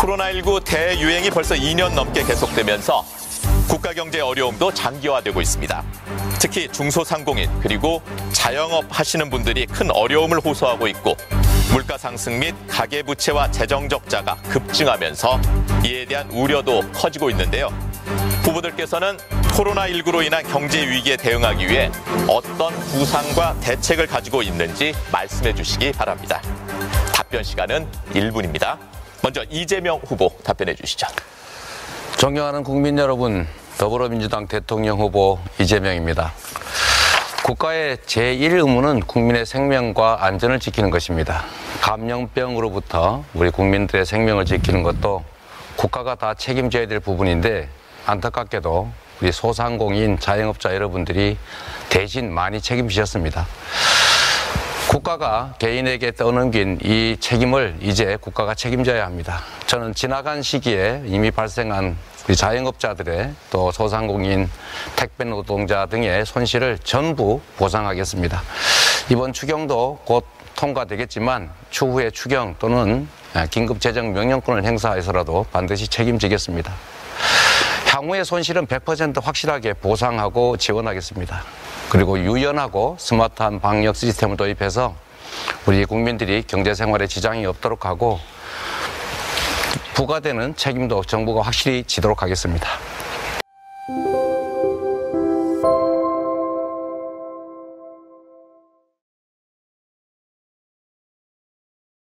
코로나19 대유행이 벌써 2년 넘게 계속되면서 국가 경제 어려움도 장기화되고 있습니다. 특히 중소상공인 그리고 자영업 하시는 분들이 큰 어려움을 호소하고 있고 물가 상승 및 가계부채와 재정적자가 급증하면서 이에 대한 우려도 커지고 있는데요. 후보들께서는 코로나19로 인한 경제 위기에 대응하기 위해 어떤 구상과 대책을 가지고 있는지 말씀해 주시기 바랍니다. 답변 시간은 1분입니다. 먼저 이재명 후보 답변해 주시죠. 존경하는 국민 여러분, 더불어민주당 대통령 후보 이재명입니다. 국가의 제1 의무는 국민의 생명과 안전을 지키는 것입니다. 감염병으로부터 우리 국민들의 생명을 지키는 것도 국가가 다 책임져야 될 부분인데 안타깝게도 우리 소상공인 자영업자 여러분들이 대신 많이 책임지셨습니다. 국가가 개인에게 떠넘긴 이 책임을 이제 국가가 책임져야 합니다. 저는 지나간 시기에 이미 발생한 우리 자영업자들의 또 소상공인, 택배 노동자 등의 손실을 전부 보상하겠습니다. 이번 추경도 곧 통과되겠지만 추후에 추경 또는 긴급재정명령권을 행사해서라도 반드시 책임지겠습니다. 향후의 손실은 100% 확실하게 보상하고 지원하겠습니다. 그리고 유연하고 스마트한 방역 시스템을 도입해서 우리 국민들이 경제생활에 지장이 없도록 하고 부과되는 책임도 정부가 확실히 지도록 하겠습니다.